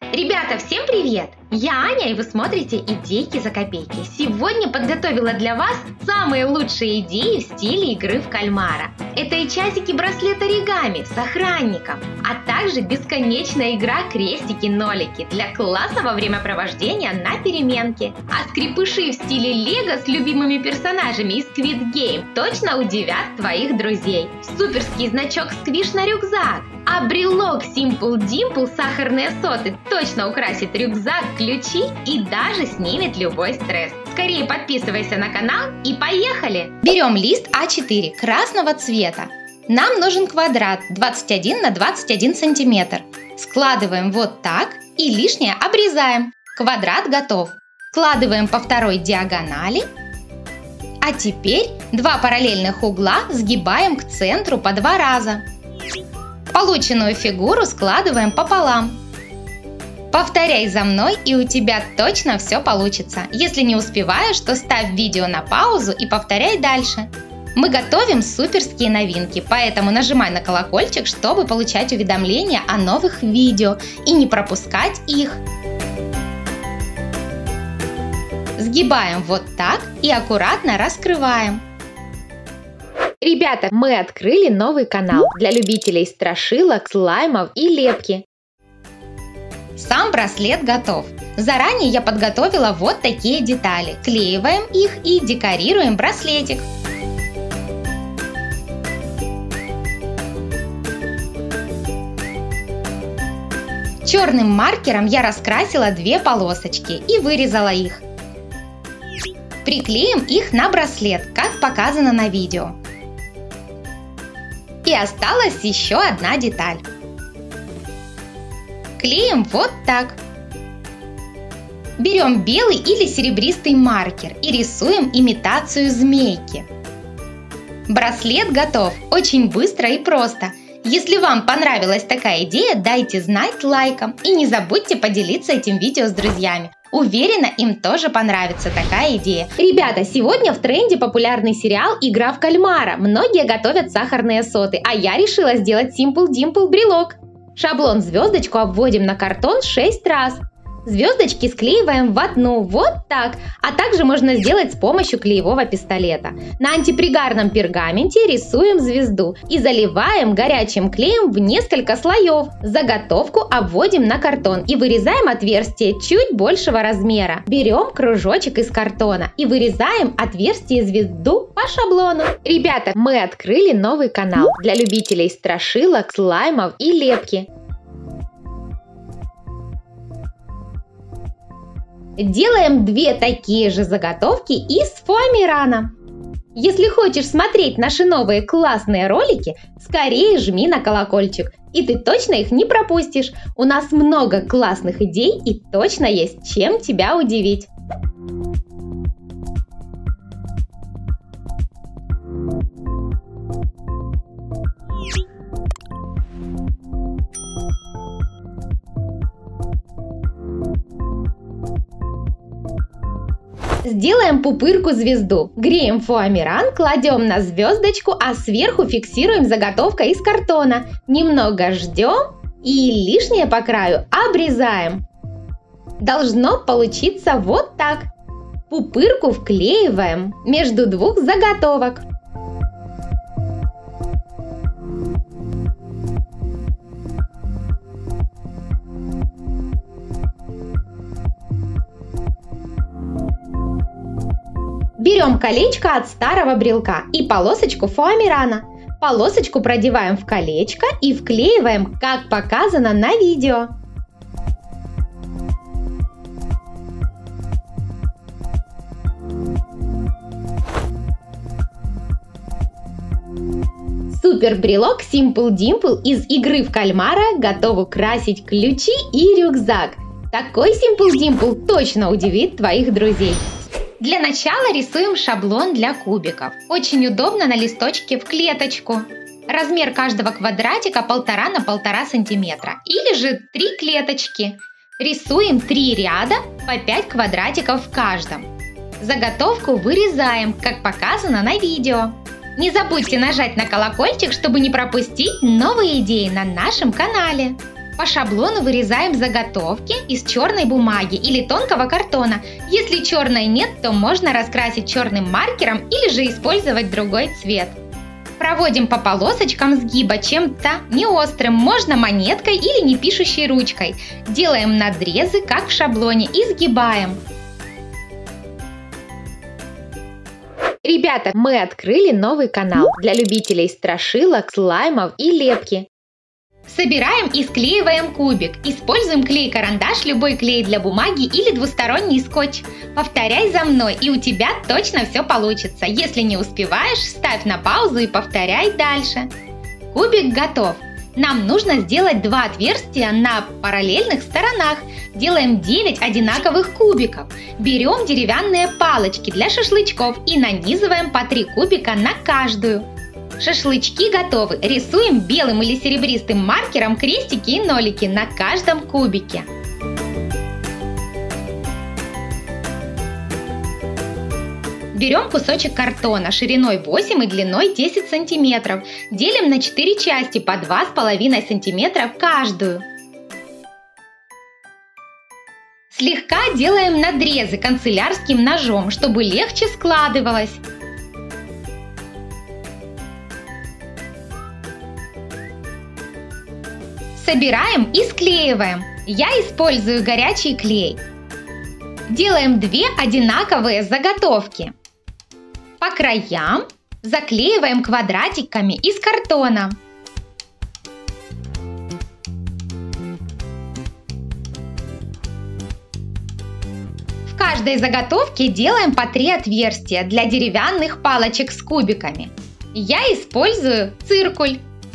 Ребята, всем привет! Я Аня, и вы смотрите «Идейки за копейки». Сегодня подготовила для вас самые лучшие идеи в стиле игры в кальмара. Это и часики-браслет оригами с охранником, а также бесконечная игра крестики-нолики для классного времяпровождения на переменке. А скрепыши в стиле лего с любимыми персонажами из Squid Game точно удивят твоих друзей. Суперский значок Squish на рюкзак. А брелок Simple Dimple сахарные соты точно украсит рюкзак, ключи и даже снимет любой стресс. Скорее подписывайся на канал и поехали! Берем лист А4 красного цвета. Нам нужен квадрат 21 на 21 сантиметр. Складываем вот так и лишнее обрезаем. Квадрат готов. Складываем по второй диагонали. А теперь два параллельных угла сгибаем к центру по 2 раза. Полученную фигуру складываем пополам. Повторяй за мной, и у тебя точно все получится. Если не успеваешь, то ставь видео на паузу и повторяй дальше. Мы готовим суперские новинки, поэтому нажимай на колокольчик, чтобы получать уведомления о новых видео и не пропускать их. Сгибаем вот так и аккуратно раскрываем. Ребята, мы открыли новый канал для любителей страшилок, слаймов и лепки. Сам браслет готов. Заранее я подготовила вот такие детали. Клеиваем их и декорируем браслетик. Черным маркером я раскрасила 2 полосочки и вырезала их. Приклеим их на браслет, как показано на видео. И осталась еще одна деталь. Клеим вот так. Берем белый или серебристый маркер и рисуем имитацию змейки. Браслет готов очень быстро и просто. Если вам понравилась такая идея, дайте знать лайком и не забудьте поделиться этим видео с друзьями. Уверена, им тоже понравится такая идея. Ребята, сегодня в тренде популярный сериал «Игра в кальмара». Многие готовят сахарные соты, а я решила сделать Simple Dimple брелок. Шаблон звездочку обводим на картон 6 раз. Звездочки склеиваем в одну, вот так, а также можно сделать с помощью клеевого пистолета. На антипригарном пергаменте рисуем звезду и заливаем горячим клеем в несколько слоев. Заготовку обводим на картон и вырезаем отверстие чуть большего размера. Берем кружочек из картона и вырезаем отверстие звезду по шаблону. Ребята, мы открыли новый канал для любителей страшилок, слаймов и лепки. Делаем 2 такие же заготовки из фоамирана. Если хочешь смотреть наши новые классные ролики, скорее жми на колокольчик, и ты точно их не пропустишь. У нас много классных идей и точно есть чем тебя удивить. Сделаем пупырку-звезду. Греем фоамиран, кладем на звездочку, а сверху фиксируем заготовкой из картона. Немного ждем и лишнее по краю обрезаем. Должно получиться вот так. Пупырку вклеиваем между 2 заготовок. Берем колечко от старого брелка и полосочку фоамирана. Полосочку продеваем в колечко и вклеиваем, как показано на видео. Супер брелок Simple Dimple из игры в кальмара готов украсить ключи и рюкзак. Такой Simple Dimple точно удивит твоих друзей. Для начала рисуем шаблон для кубиков. Очень удобно на листочке в клеточку. Размер каждого квадратика 1,5 на 1,5 сантиметра или же 3 клеточки. Рисуем 3 ряда по 5 квадратиков в каждом. Заготовку вырезаем, как показано на видео. Не забудьте нажать на колокольчик, чтобы не пропустить новые идеи на нашем канале. По шаблону вырезаем заготовки из черной бумаги или тонкого картона. Если черной нет, то можно раскрасить черным маркером или же использовать другой цвет. Проводим по полосочкам сгиба чем-то не острым, можно монеткой или непишущей ручкой. Делаем надрезы, как в шаблоне, и сгибаем. Ребята, мы открыли новый канал для любителей страшилок, слаймов и лепки. Собираем и склеиваем кубик. Используем клей-карандаш, любой клей для бумаги или двусторонний скотч. Повторяй за мной, и у тебя точно все получится. Если не успеваешь, ставь на паузу и повторяй дальше. Кубик готов. Нам нужно сделать 2 отверстия на параллельных сторонах. Делаем 9 одинаковых кубиков. Берем деревянные палочки для шашлычков и нанизываем по 3 кубика на каждую. Шашлычки готовы. Рисуем белым или серебристым маркером крестики и нолики на каждом кубике. Берем кусочек картона шириной 8 и длиной 10 см. Делим на 4 части по 2,5 см каждую. Слегка делаем надрезы канцелярским ножом, чтобы легче складывалось. Собираем и склеиваем. Я использую горячий клей. Делаем 2 одинаковые заготовки. По краям заклеиваем квадратиками из картона. В каждой заготовке делаем по 3 отверстия для деревянных палочек с кубиками. Я использую циркуль.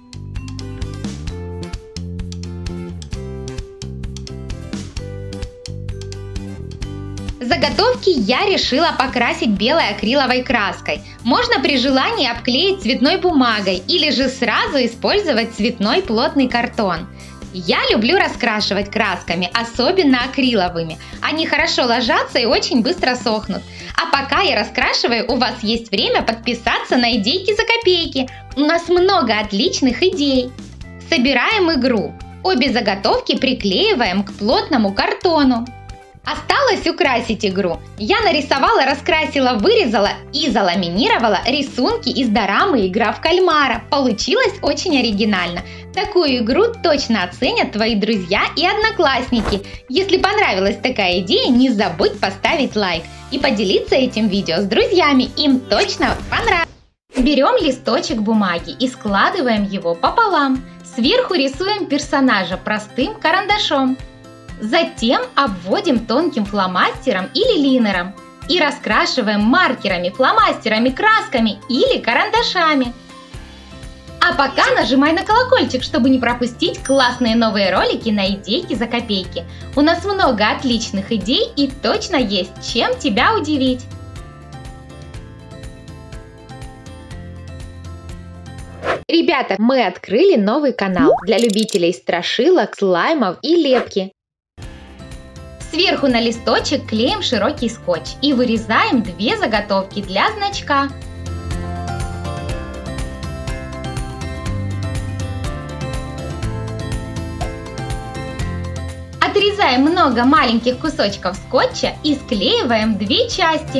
Заготовки я решила покрасить белой акриловой краской. Можно при желании обклеить цветной бумагой или же сразу использовать цветной плотный картон. Я люблю раскрашивать красками, особенно акриловыми. Они хорошо ложатся и очень быстро сохнут. А пока я раскрашиваю, у вас есть время подписаться на идейки за копейки. У нас много отличных идей. Собираем игру. Обе заготовки приклеиваем к плотному картону. Осталось украсить игру. Я нарисовала, раскрасила, вырезала и заламинировала рисунки из дорамы «Игра в кальмара». Получилось очень оригинально. Такую игру точно оценят твои друзья и одноклассники. Если понравилась такая идея, не забудь поставить лайк и поделиться этим видео с друзьями. Им точно понравится. Берем листочек бумаги и складываем его пополам. Сверху рисуем персонажа простым карандашом. Затем обводим тонким фломастером или линером и раскрашиваем маркерами, фломастерами, красками или карандашами. А пока нажимай на колокольчик, чтобы не пропустить классные новые ролики на идейки за копейки. У нас много отличных идей и точно есть чем тебя удивить. Ребята, мы открыли новый канал для любителей страшилок, слаймов и лепки. Сверху на листочек клеим широкий скотч и вырезаем 2 заготовки для значка. Отрезаем много маленьких кусочков скотча и склеиваем 2 части.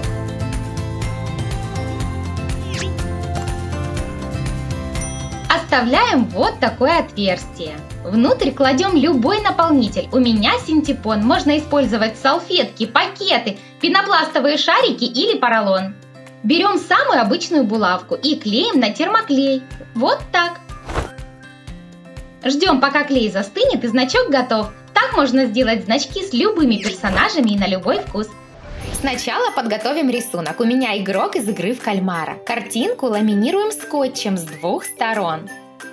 Оставляем вот такое отверстие. Внутрь кладем любой наполнитель. У меня синтепон. Можно использовать салфетки, пакеты, пенопластовые шарики или поролон. Берем самую обычную булавку и клеим на термоклей. Вот так. Ждем, пока клей застынет и значок готов. Так можно сделать значки с любыми персонажами и на любой вкус. Сначала подготовим рисунок. У меня игрок из игры в кальмара. Картинку ламинируем скотчем с 2 сторон.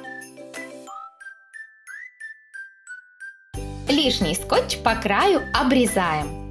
Лишний скотч по краю обрезаем.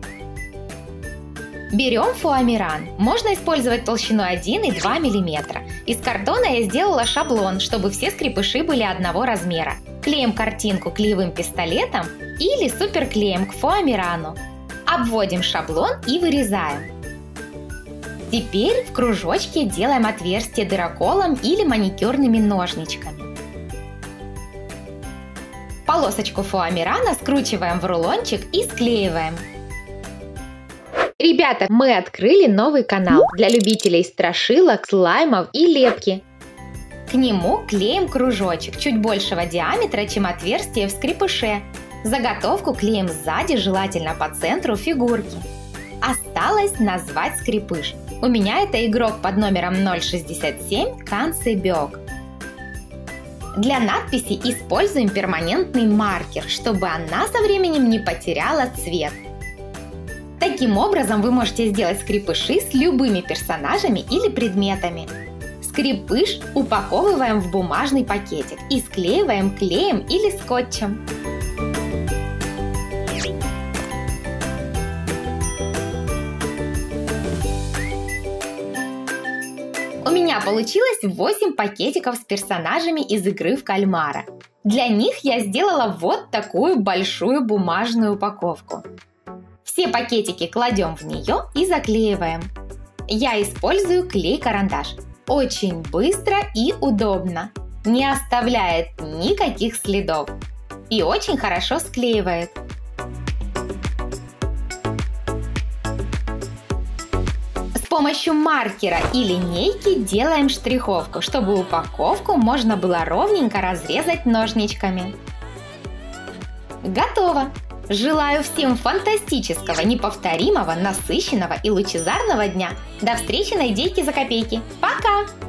Берем фоамиран. Можно использовать толщину 1 и 2 мм. Из картона я сделала шаблон, чтобы все скрепыши были одного размера. Клеим картинку клеевым пистолетом или суперклеем к фоамирану. Обводим шаблон и вырезаем. Теперь в кружочке делаем отверстие дыроколом или маникюрными ножничками. Полосочку фоамирана скручиваем в рулончик и склеиваем. Ребята, мы открыли новый канал для любителей страшилок, слаймов и лепки. К нему клеим кружочек чуть большего диаметра, чем отверстие в скрепыше. Заготовку клеим сзади, желательно по центру фигурки. Осталось назвать скрепыш. У меня это игрок под номером 067 Канцебёк. Для надписи используем перманентный маркер, чтобы она со временем не потеряла цвет. Таким образом вы можете сделать скрепыши с любыми персонажами или предметами. Скрепыш упаковываем в бумажный пакетик и склеиваем клеем или скотчем. У меня получилось 8 пакетиков с персонажами из игры в кальмара. Для них я сделала вот такую большую бумажную упаковку. Все пакетики кладем в нее и заклеиваем. Я использую клей-карандаш. Очень быстро и удобно. Не оставляет никаких следов. И очень хорошо склеивает. С помощью маркера и линейки делаем штриховку, чтобы упаковку можно было ровненько разрезать ножничками. Готово! Желаю всем фантастического, неповторимого, насыщенного и лучезарного дня! До встречи на идейке за копейки! Пока!